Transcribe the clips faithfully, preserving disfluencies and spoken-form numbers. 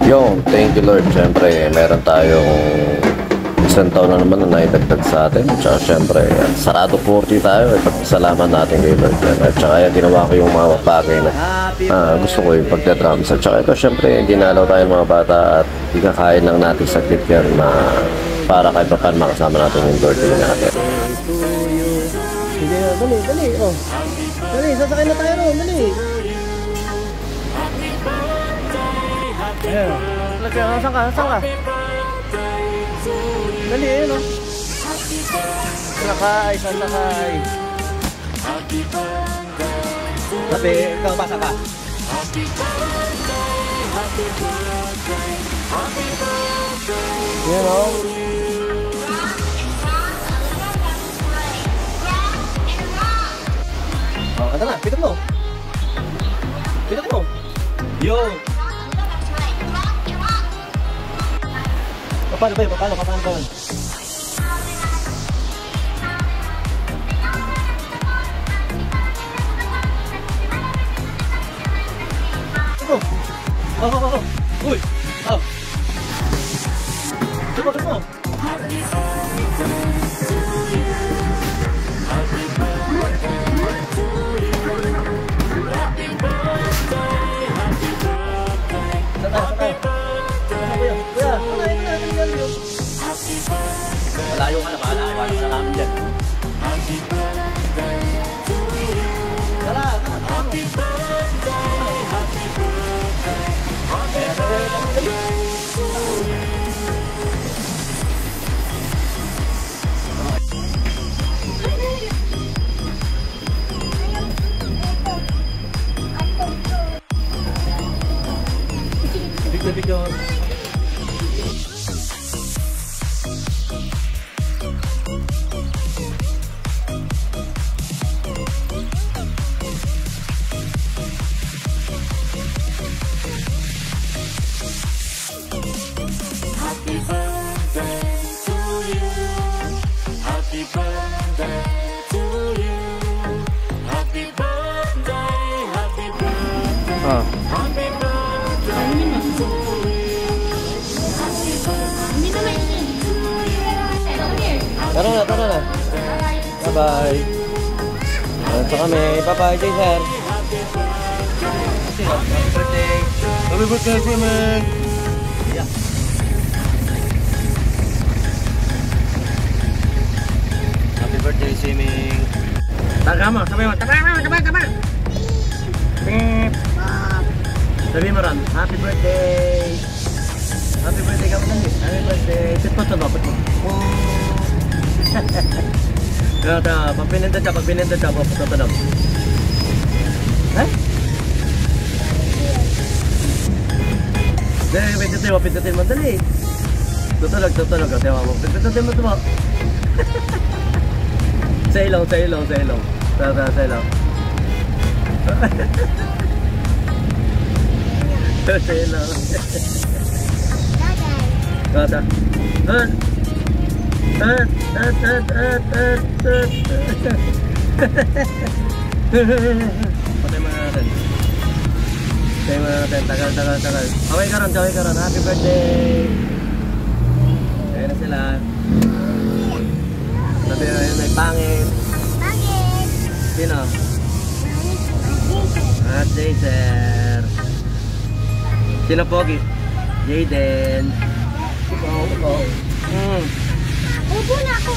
Yung, thank you Lord. Siyempre, meron tayong isang taon na naman na naidagdag sa atin. Tsaka siyempre, sarado forty tayo. Ipagpasalamat natin kay Lord. At tsaka ginawa ko yung mga bagay na ah, gusto ko yung pagdadrums. At tsaka ito, siyempre, dinalaw tayo mga bata at ikakain lang natin saglit yan na para kahit pa paano makasama natin yung birthday natin. Sige, dali, dali, oh. Dali, sasakay na tayo, no, dali. Ayan, saan ka, saan ka? Dali, ayun, oh. Sakay, sasakay. Sabi, ikaw basa ka. Ayan, oh. Oh, kata na, pitok mo. Pitok mo. Yo. Paano ba yun? Paano? Paano ba yun? Ito. Oh, oh, oh. Uy. Oh. Ito mo, ito mo. Malayo ka na ba? Nakaiwanan ka na namin dyan. Tara, tara, tara. Big na big. Ah. Tara na, tara na. Bye-bye. Ito kami. Bye-bye, Jason. Happy birthday. Happy birthday, Simon. Yeah. Happy birthday, Siming. Taga mo, sabi mo. Taga mo, taga, taga. Beep. Sabi mo ron, happy birthday. Happy birthday ka mo lang. Happy birthday. Sit mo ito, dapat mo. Ito, pag pinindad siya, pag pinindad siya, paputotonog. Eh? Dali, pindutin mo, pindutin mo, dali. Tutunog, tutunog, tewa mo. Pindutin mo ito mo. Sa ilong, sa ilong, sa ilong. Sa, sa, sa ilong. Sa ilong. Kata. Hurt. Hurt, hurt, hurt, hurt, hurt, hurt. Patay mo na natin. Patay mo na natin. Tagal, tagal, tagal. Okay ka ron, okay ka ron. Happy birthday! Kaya na sila. Sabi na yun, may pangit. Pangit! Sino? At Jason. Sino pogi? Jaden. Ikaw, ikaw. Hmm. Upo na ako.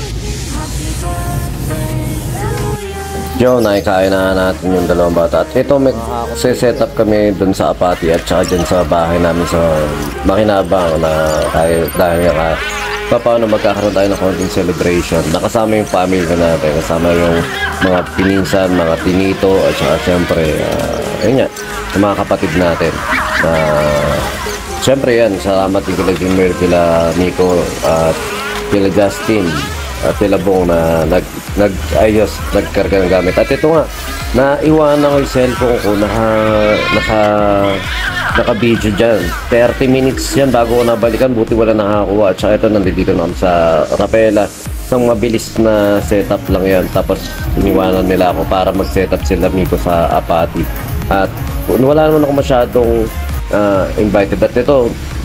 Yo, naikain na natin yung dalawang bata. At ito, may set up kami dun sa Apati at saka dyan sa bahay namin sa Makinabang na dahil, dahil ka, paano magkakaroon tayo ng konting celebration. Nakasama yung family natin, kasama yung mga pininsan, mga tinito, at saka siyempre, uh, yun nga, yung mga kapatid natin. Uh, siyempre yan, salamat din kila Jimmer, kila Nico, at kila Justin at kila Bong na nag, nag-ayos, nagkarga ng gamit. At ito nga, naiwanan ko yung cellphone ko, naka, naka, naka-video dyan. thirty minutes yan bago ko nabalikan, buti wala nakakuha. At saka ito, nandito na sa Rapela. Isang mabilis na setup lang yan. Tapos, iniwanan nila ako para mag-setup sila Miko sa Apati. At wala naman ako masyadong uh, invited. At ito,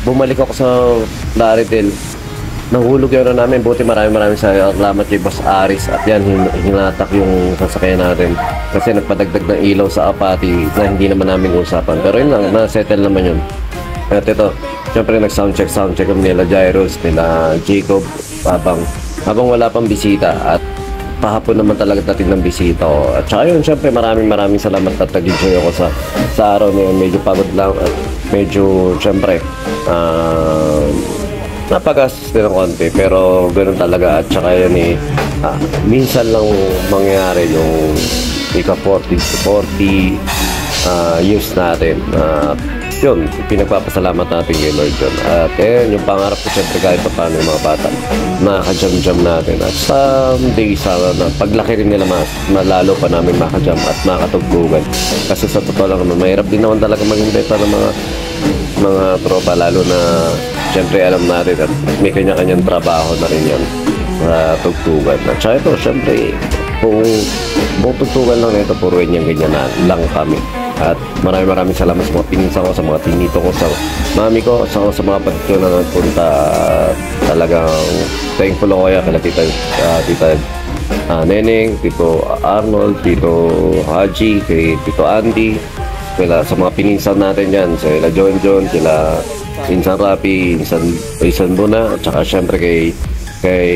bumalik ako sa Laridel. Nahulog yun na namin. Buti maraming maraming salamat kay Boss Aris. At yan, hin hinatak yung sasakyan natin. Kasi nagpadagdag ng ilaw sa Apati na hindi naman namin usapan. Pero yun lang, na-settle naman yun. At ito, syempre nag-soundcheck, soundcheck kami nila Jairus, nila Jacob, habang, habang wala pang bisita. At pahapon naman talaga natin ng bisita ko. At saka yun, syempre maraming maraming salamat at nag-enjoy ako sa, sa araw na yun. Medyo pagod lang at medyo, syempre, ah... Uh, napagastos din ng konti, pero ganoon talaga. At saka yun eh, ah, minsan lang mangyayari yung ika forty to forty uh, years natin. Uh, yun, pinagpapasalamat natin kay Lord yun. At eh, yung pangarap ko syempre kahit pa paano yung mga bata, makakajam-jam natin. At someday, sana na paglaki rin nila, mas malalo pa namin makajam at makatugtugan. Kasi sa totoo lang naman, mahirap din naman talaga maging beta ng mga mga tropa, lalo na syempre alam natin at may kanya-kanyang trabaho na rin yan sa tugtugan. At saka ito, syempre kung buong tugtugan lang nito, puro yung ganyan na lang kami. At maraming maraming salamat sa mga pinsan ko, sa mga tinito ko, sa mami ko, sa, sa mga patid ko na nagpunta. Talagang thankful ako kaya kila tita, uh, tita uh, Neneng, Tito Arnold, Tito Haji, kay Tito Andy, kila sa mga pininsan natin dyan, sa kila John John, kila Insan Rapi, Insan, Insan Buna, at saka syempre kay kay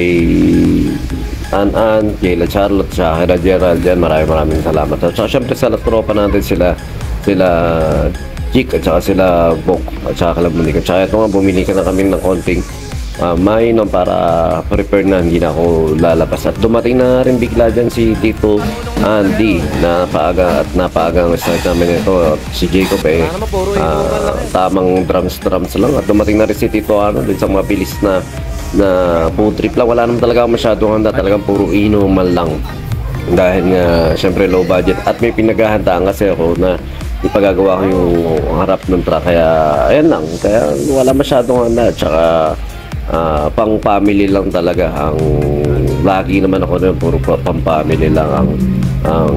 An-An, kay La Charlotte, at kay Gerald dyan, maraming maraming salamat. At saka syempre sa tropa natin sila sila Jik, at saka sila Bok, at saka Kalamunik. At saka ito nga, bumili ka na kami ng konting uh, mainom para prepare na, hindi na ako lalabas. At dumating na rin bigla dyan si Tito Andy, napaaga at napaaga ang start namin ito. Si Jacob eh, uh, tamang drums-drums lang. At dumating na rin si Tito Arnold din sa mga bilis na na food trip lang. Wala naman talaga masyadong handa, talagang puro inuman lang. Dahil nga, syempre low budget. At may pinaghahandaan kasi ako na ipagagawa ko yung harap ng truck. Kaya, ayan lang. Kaya wala masyadong handa. Tsaka, uh, pang family lang talaga. Ang lagi naman ako na puro pang family lang ang ang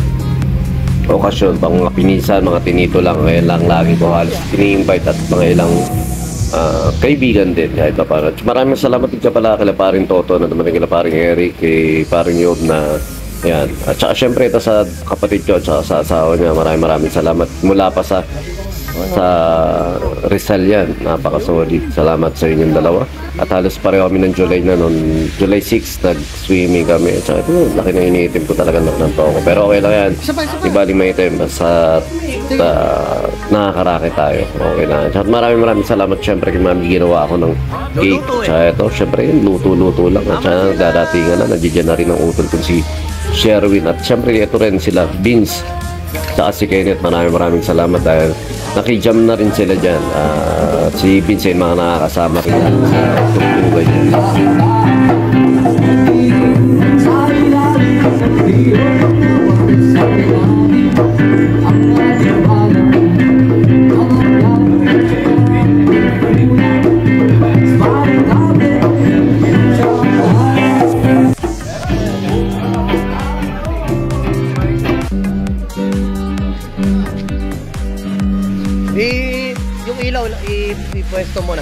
okasyon. Pang mga pinisan, mga tinito lang. Ngayon lang lagi ko halos ini-invite at mga ilang Uh, kaibigan din kahit pa paano. Maraming salamat din ka pala kay paring Toto na naman kay paring Eric, kay paring Yob na yan. At saka syempre ito sa kapatid ko at saka sa asawa niya, maraming maraming salamat mula pa sa sa Rizal yan. Napakasolid. Salamat sa inyong dalawa. At halos pareho kami ng July na noon. July sixth nag-swimming kami. At saka ito, laki na iniitim ko talaga ng toko. Pero okay lang yan. Di bali may itim. Basta uh, nakakaraki tayo. Okay na. At maraming maraming salamat syempre kay Mami. Ginawa ako ng cake. At saka ito, syempre yun, luto-luto lang. At saka dadatingan na. Nandiyan na rin ang utol kung si Sherwin. At syempre ito rin sila, Vince. Saka si Kenneth, maraming maraming salamat dahil nakijam na rin sila dyan. Uh, si Vincent, mga nakakasama rin sa tugtugan dyan. I, yung ilaw, i, i-pwesto mo na.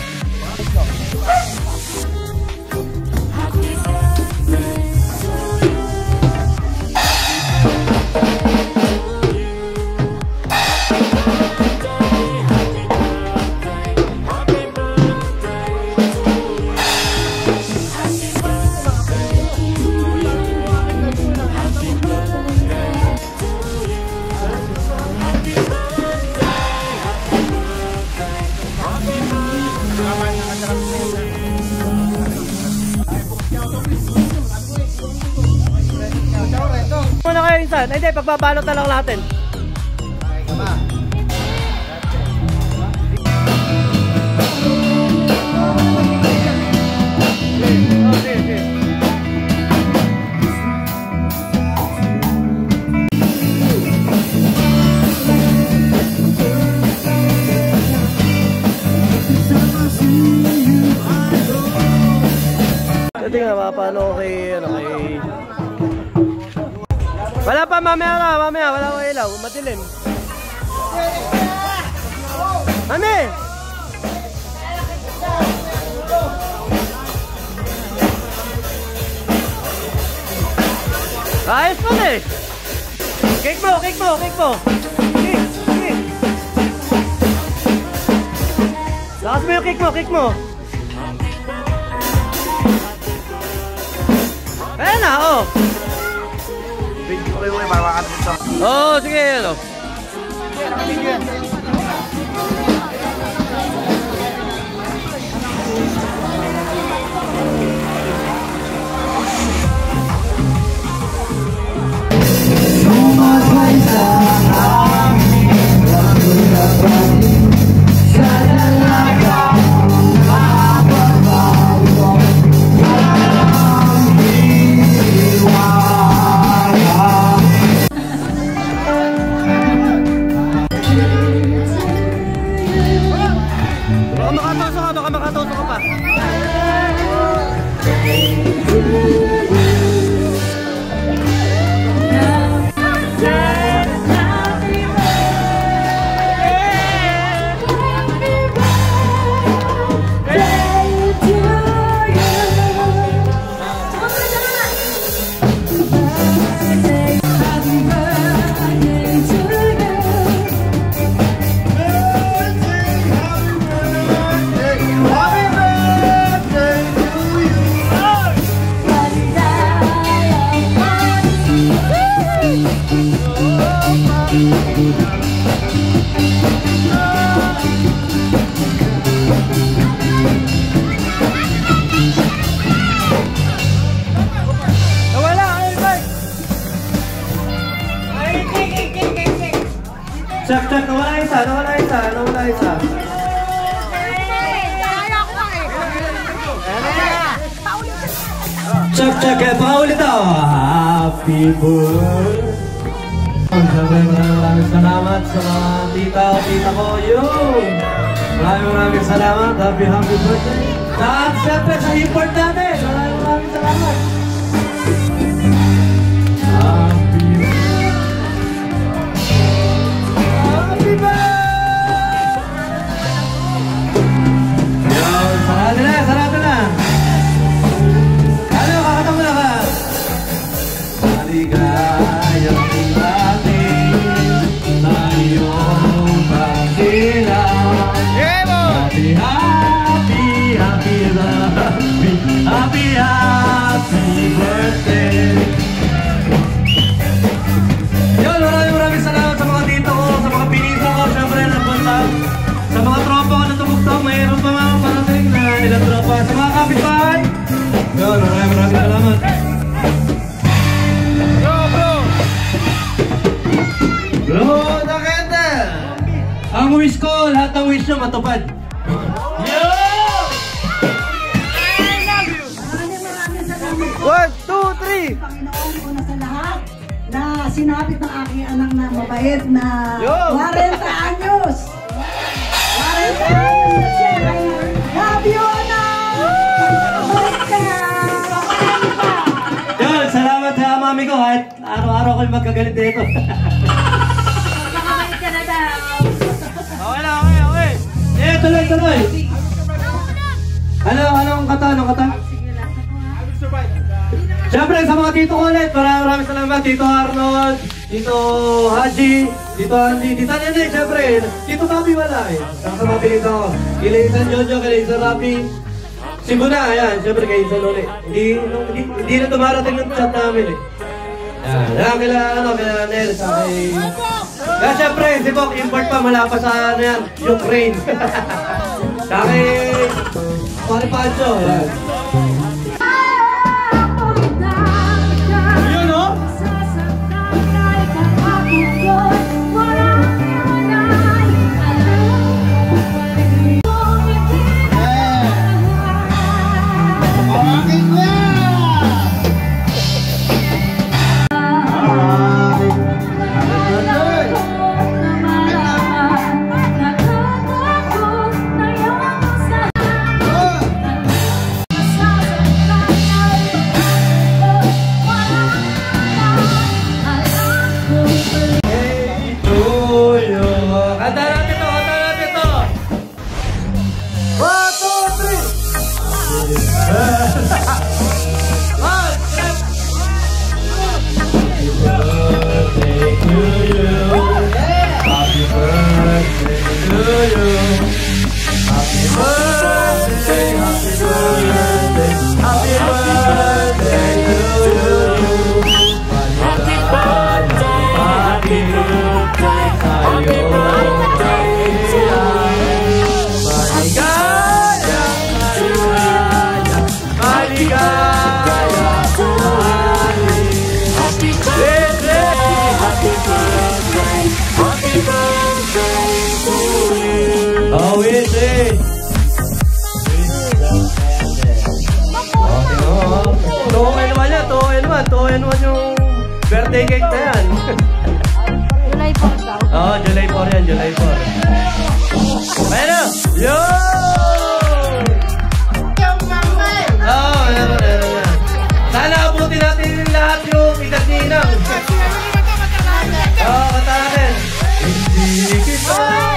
Muna kayo insan. Ay, hindi, pagbabalot na lang natin. Ito nga, paano kay, ano, kay... Wala pa, mamaya na, mamaya, wala ko ilaw, matilim. Mami! Ayos mo na eh. Cake mo, cake mo, cake mo. Cake, cake. Lakas mo yung cake mo, cake mo. Ayan na, oh. Video ko yung may mawakatapos sa... Oo, sige, ano. Baka makatawso ka pa. Check, check, nawala isa, nawala isa, nawala isa. Check, check, eh, paulit ako. Happy birthday. Maraming maraming salamat sa mga tita o tita ko. Yun! Maraming maraming salamat. Happy, happy birthday. At syempre sa import natin. Maraming maraming salamat. Happy birthday. Happy birthday! Yun, sarado na, sarado na. Ano, kakatama na ka? Maligayang ating tayong pagkilang. Happy, happy, happy, happy, happy, happy birthday. Yun, maraming maraming salamat sa mga dito ko, sa mga pinisa ko, syempre nagpunta. Sa mga tropa ko na tumugtog, mayroon pa mga parating na ilang tropa. Sa mga kapitbahay, yun, maraming maraming salamat. Bro, bro! Bro, nakita! Ang wish ko, lahat ng wish nyo matupad. Yo! I love you! Maraming maraming salamat po. One, two, three! Panginoon, una sa lahat, na sinapit ng aking anak na mabait na Yo! forty anyos. forty anyos na siya. Love you, anak! Mabait ka! Mabait pa! Yun, salamat sa mami ko kahit araw-araw ko yung magkagalit dito. Makabait ka na daw. Okay lang, okay, okay. Eh, tuloy, tuloy. Ano, anong kata, anong kata? Siyempre, sa mga tito ko ulit, maraming maraming salamat. Tito Arnold, Tito Haji, Tito Andy, Tita Nene, siyempre. Tito Bobby wala eh. Sa mga pinito ko. Kila Isan Jojo, kila Isan Rapi. Si Buna, ayan, siyempre kay Isan Loli. Hindi, hindi, hindi na dumarating ng chat namin eh. Ayan, ayan, kila, ano, kila Nel, sa kay... Kaya siyempre, si Bok, import pa, mula pa sa, ano yan, Ukraine. Sa kay... Pari Pancho, ayan. Yun, no? Sa you. Happy birthday, happy birthday, happy birthday to you. Happy birthday, happy birthday, happy birthday to you. Maligaya, maligaya, maligaya to Ali. Happy birthday, happy birthday, happy birthday to you. Oh, it's it. Tuhoy naman yan, tuhoy naman, tuhoy naman yung birthday cake na yan. July fourth daw. Oo, July fourth yan, July fourth. Ayan na! Yo! Oo, meron, meron yan. Sana abutin natin lahat yung edad ni Inang. Oo, kata natin. Hindi kita.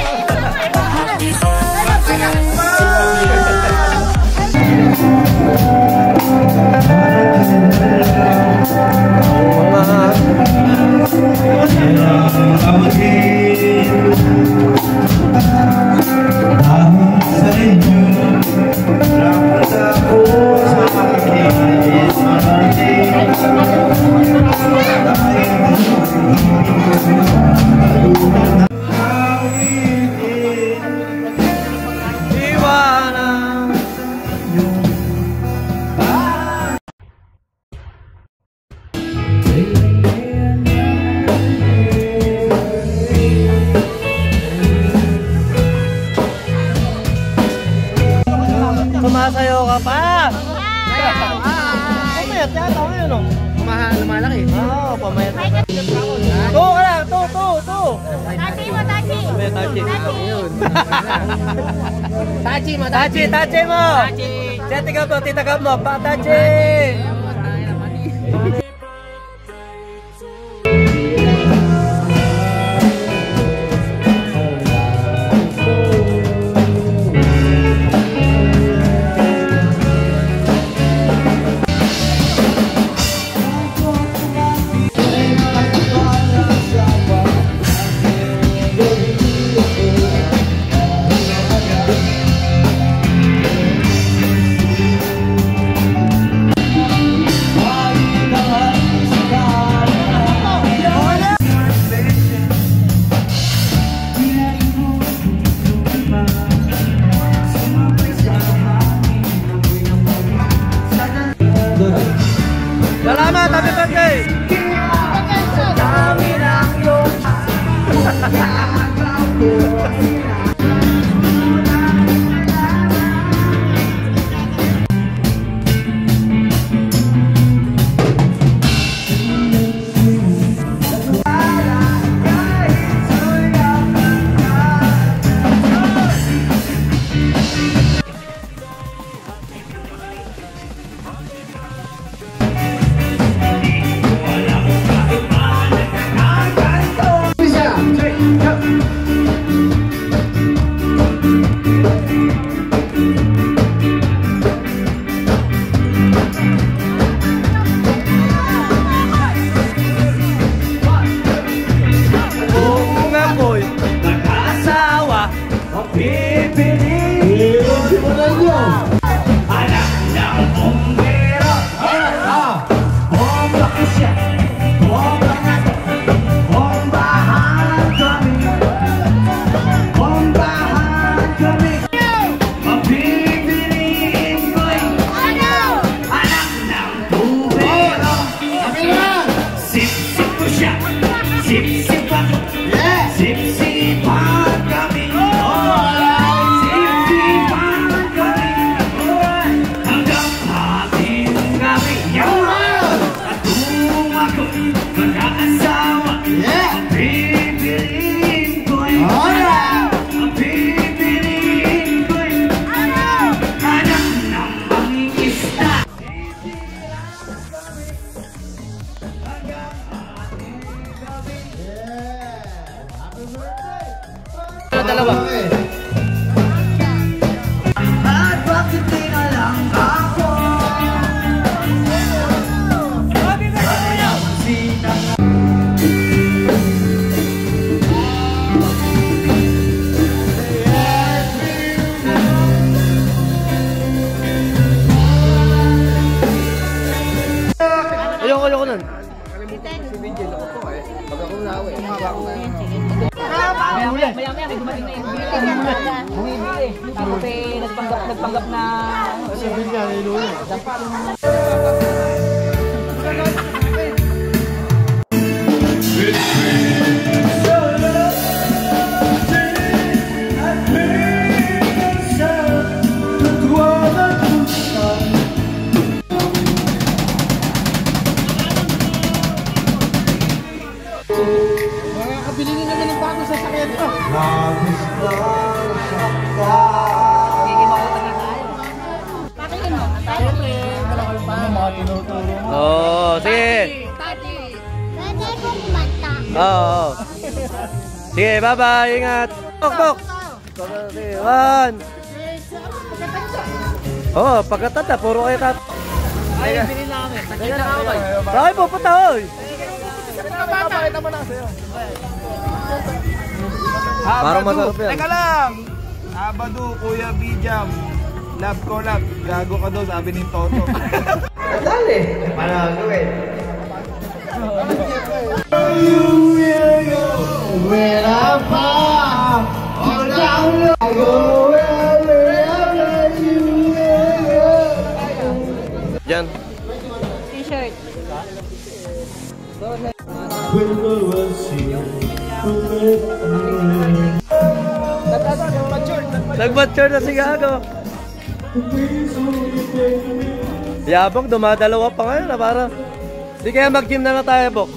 Sumasayaw ka pa! Pumayat yata ako yun, no? Lumalaki. Oo, pumayat. To ka lang! To! To! To! Tachi mo, tachi. May tachi. Tachi mo, Tachi! Tachi mo! Siya, tigap mo! Titagap mo! Pa! Tachi! Salamat! Happy birthday! Dami ng iyong nagpanggap, nagpanggap na... Sabihin niya, nilulo. Makakabili na naman ng bago sa sakit. Pakinggan mo. Siyempre, dalawang pa. Mga tinuturo mo. Oo, sige. Tati! Pwede kong kumanta. Oo. Sige, bye-bye. Ingat. Tok, tok. Sige, one. Oh, pagkatanda, puro kayo tat. Ay, bilhin namin. Tagkita na kaway. Bakit pupunta, oy? Pakita mo na sa'yo. Parang masarap yan. Teka lang! Abadu, Kuya Bijam. Love ko love. Gago ka daw, sabi ni Toto. Dali! Panalo eh. Diyan. T-shirt. Nag-mature na si Gago. Yabang, dumadalawa pa ngayon na parang. Di kaya mag-gym na na tayo, Bok.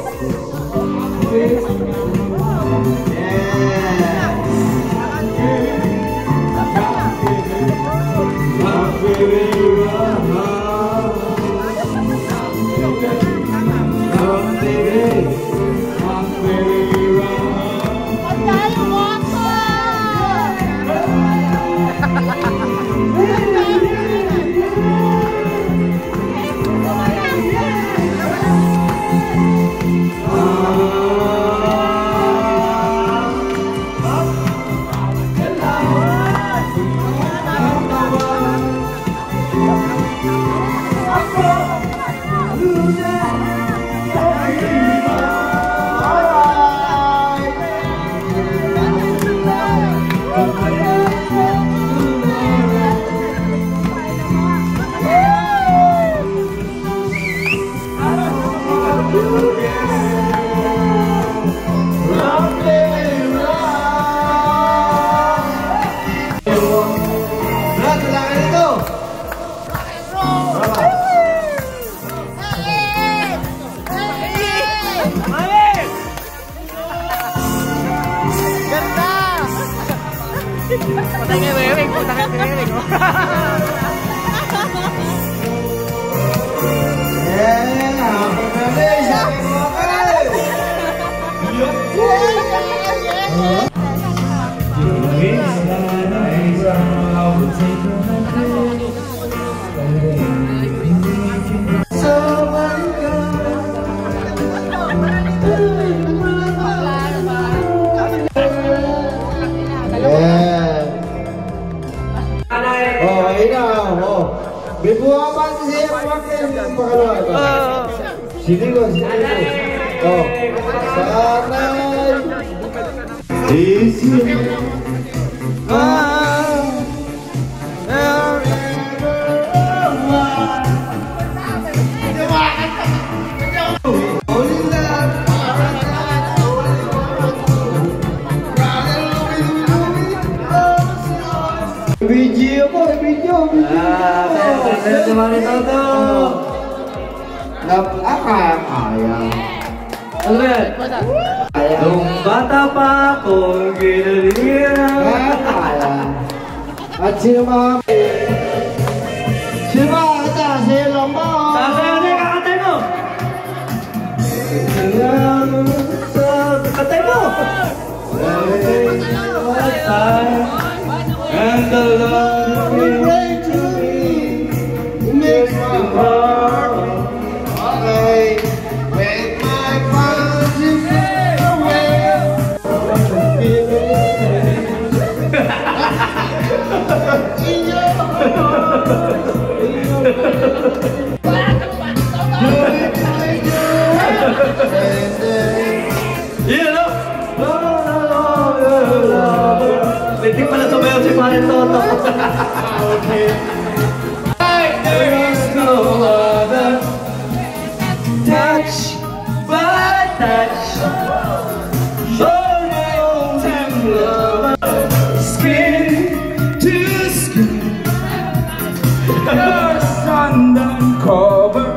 Yeah. Patay kay Wewing, puta kay Wewing. Oh, ina, oh. May buha pa siya pakai yung pangalawa ito. Sini ko, sini ko. Oh, sanay. Easy. Ah. Video po, video, video. Ah, saya cuma Toto. Nap, apa kaya? Ano yan? Nung bata pa akong ginaliran. Kaya. At sino mga... Sino mga kata? Sino lang ba? Sasayaw na yung kakatay mo! Kakatay mo! And the love you bring to me makes my heart Okay. With my conscience away. Yun, no? Hindi pala tumayaw si Parin Toto. Okay. There is no other touch but touch. Show you love. Skin to skin. Your sundown cover.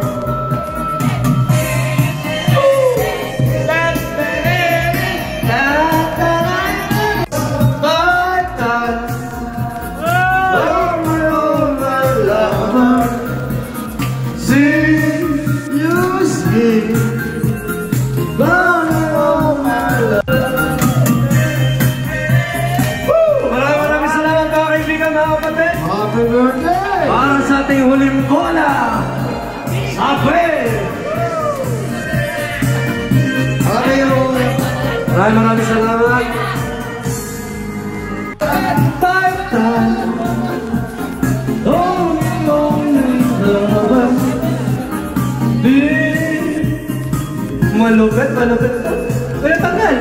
Happy birthday! Para sa ating huling bola, sabi! Happy birthday! Maraming maraming salamat. Malupit, malupit. Kaya tagal.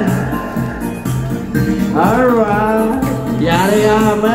Alright. Yari yama.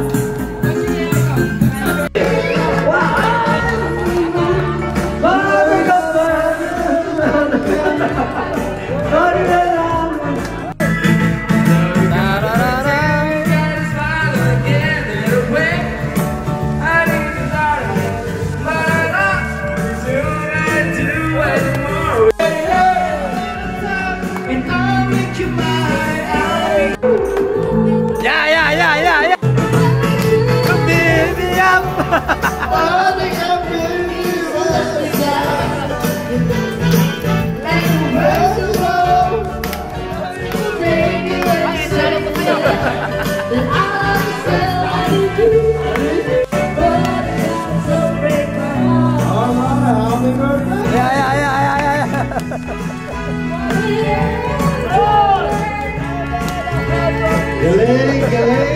Yeah, yeah, yeah, yeah, yeah. Baby, up. Yeah, yeah, yeah, yeah, yeah. Galing, galing!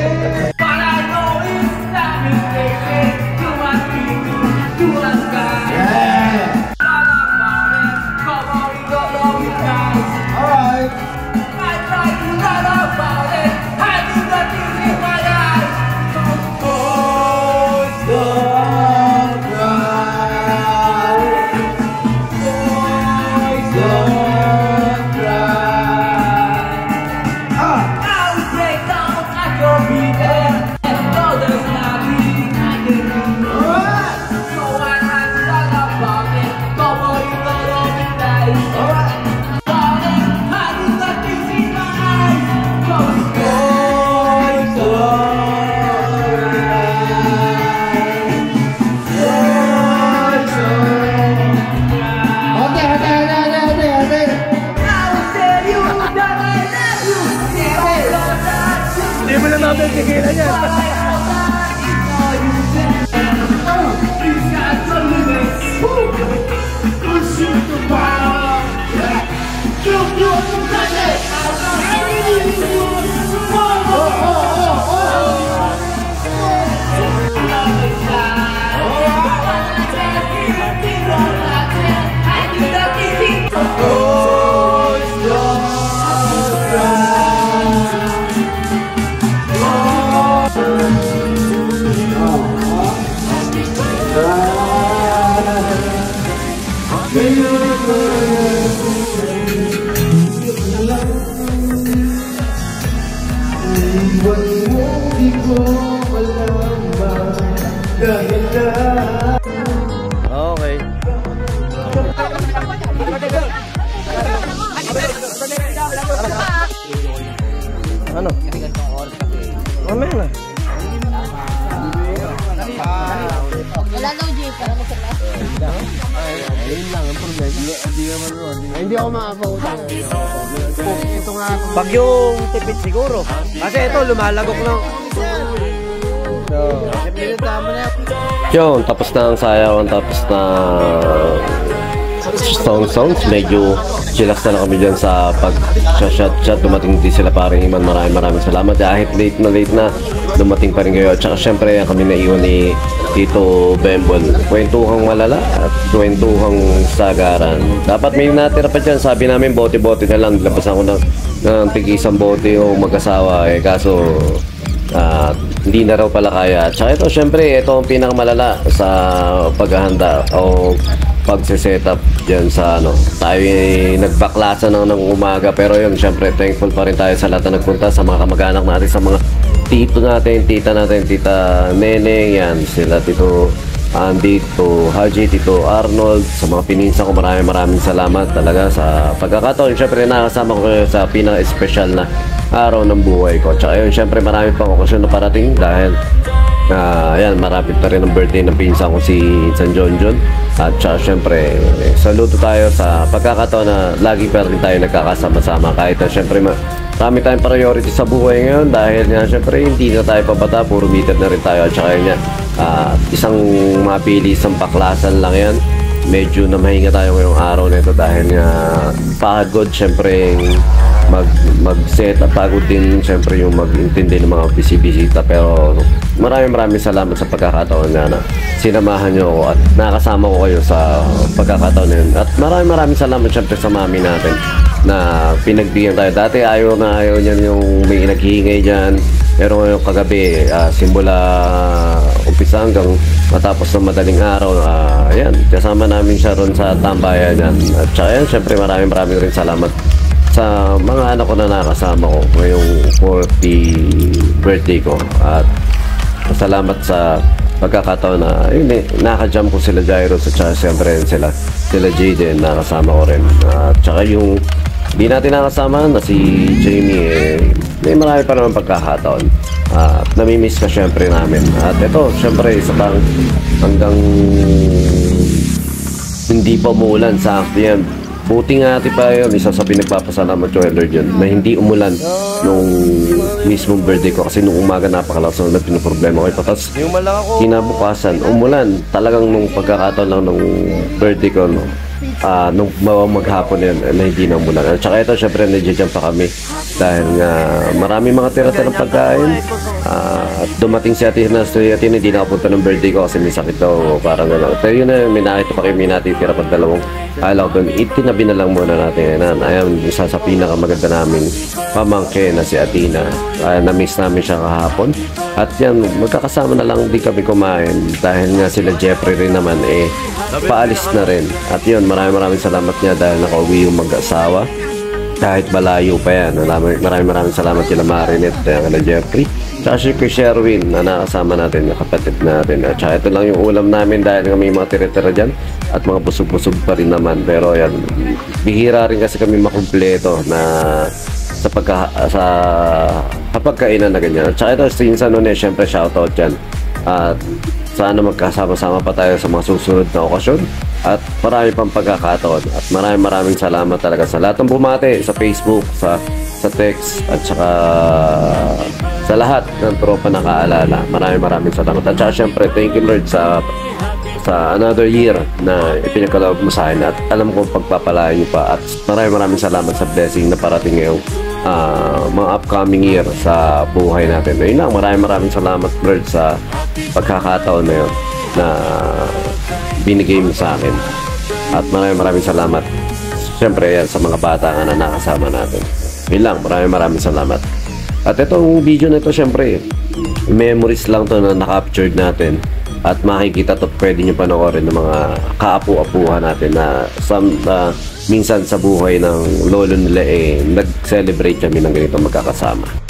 ko lang ba dahil na Okay. Ano? Mamaya na. Wala daw jeep. Para mo sila. Ayun lang ang problema. Hindi naman ron. Hindi ako makapautan. Ito nga. Pag yung tipid siguro. Kasi ito, lumalagok lang. So, pinuntahan mo na. Yun, tapos na ang sayawan, tapos na song songs. Medyo chillax na lang kami dyan sa pag-shot-shot. Dumating din sila paring Iman. Maraming maraming salamat. Kahit late na late na, dumating pa rin kayo. At saka syempre, kami naiwan ni Tito Bembol. Kwentuhang malala at kwentuhang sagaran. Dapat may natira pa dyan. Sabi namin, bote-bote na lang. Labasan ko ng, ng tig-isang bote o mag-asawa. Eh, kaso, uh, hindi na raw pala kaya. At saka ito, syempre, ito ang pinakamalala sa paghahanda o pagse-setup dyan sa ano. Tayo ay nagbaklasa ng, ng umaga, pero yun, syempre, thankful pa rin tayo sa lahat na nagpunta, sa mga kamag-anak natin, sa mga tito natin, tita natin, tita Nene, yan, sila Tito Andy, Tito Haji, Tito Arnold, sa mga pininsa ko, maraming maraming salamat talaga sa pagkakataon. Syempre, nakasama ko kayo sa pinaka-special na araw ng buhay ko. Tsaka yun, syempre, maraming pang okasyon na parating dahil Uh, ayan, marapit pa rin ang birthday ng pinsa ko si San John John. At saka syempre, eh, saludo tayo sa pagkakataon na lagi pa rin tayo nagkakasama-sama. Kahit na syempre, marami tayong priority sa buhay ngayon dahil nga syempre hindi na tayo pabata, puro meter na rin tayo. At saka yun nga, uh, isang mapili, isang baklasan lang yan. Medyo na mahinga tayo ngayong araw na ito dahil nga pagod syempre mag mag-set up, pagod din syempre yung mag-intindi ng mga bisibisita, pero maraming maraming salamat sa pagkakataon nga na sinamahan nyo ako at nakasama ko kayo sa pagkakataon na yun. At maraming maraming salamat syempre sa mami natin na pinagbigyan tayo. Dati ayaw na ayaw niyan yung may naghihingay dyan, pero ngayong kagabi uh, simula umpisa hanggang matapos ng madaling araw, uh, ayan, kasama namin siya ron sa tambayan yan. At saka yan, syempre maraming maraming rin salamat sa mga anak ko na nakasama ko ngayong fortieth birthday ko. At salamat sa pagkakataon na yun, eh, nakajump ko sila Jairo at saka siyempre sila sila Jaden, nakasama ko rin. At saka yung di natin nakasama na si Jamie, eh, may marami pa naman pagkakataon. At uh, namimiss ka syempre namin. At ito syempre isa pang hanggang hindi pa umuulan sa yan. Buti nga natin pa yun, isa sa pinagpapasalamat ko Lord yun, na hindi umulan nung mismong birthday ko kasi nung umaga napakalakas na pinaproblema ko. Tapos kinabukasan, umulan talagang nung pagkakataon lang nung birthday ko, no? Uh, nung maghapon yun, na hindi na umulan. At saka ito, syempre, nandiyan pa kami dahil nga marami mga tira-tirang pagkain. Uh, at dumating si Ate na si Ate hindi nakapunta ng birthday ko kasi may sakit daw, parang gano'n. Pero yun na, may nakita pa kayo, may natitira pag dalawang alaw doon. Itinabi na lang muna natin. Ayan, ayan, isa sa pinakamaganda namin pamangkin na si Atina. Uh, na-miss namin siya kahapon. At yan, magkakasama na lang di kami kumain dahil nga sila Jeffrey rin naman eh paalis na rin. At yun, maraming maraming salamat niya dahil nakauwi yung mag-asawa kahit malayo pa yan. Maraming maraming, maraming salamat kila Marinette at kila Jeffrey. Tsaka si Sherwin na nakasama natin, na kapatid natin. At saka ito lang yung ulam namin dahil nga may mga tira-tira dyan at mga busog-busog pa rin naman. Pero yan, bihira rin kasi kami makumpleto na sa pagka sa kapagkainan na ganyan. At saka ito, sinsa nun eh, syempre shoutout dyan. At sana magkasama-sama pa tayo sa mga susunod na okasyon at marami pang pagkakataon. At maraming maraming salamat talaga sa lahat ng bumate sa Facebook, sa sa text, at saka sa lahat ng tropa na kaalala. Maraming maraming salamat. At saka syempre, thank you Lord sa sa another year na ipinagkaloob mo sa akin at alam ko pagpapalain niyo pa. At maraming maraming salamat sa blessing na parating ngayong uh, mga upcoming year sa buhay natin. Ayun lang, maraming maraming salamat Lord sa pagkakataon na yun na binigay mo sa akin. At maraming maraming salamat syempre yan sa mga bata nga na nakasama natin. Yun lang, maraming maraming salamat. At itong video na ito syempre memories lang to na na-captured natin at makikita to, pwede nyo panoorin ng mga kaapu-apuhan natin na some, uh, minsan sa buhay ng lolo nila eh nag-celebrate kami ng ganito magkakasama.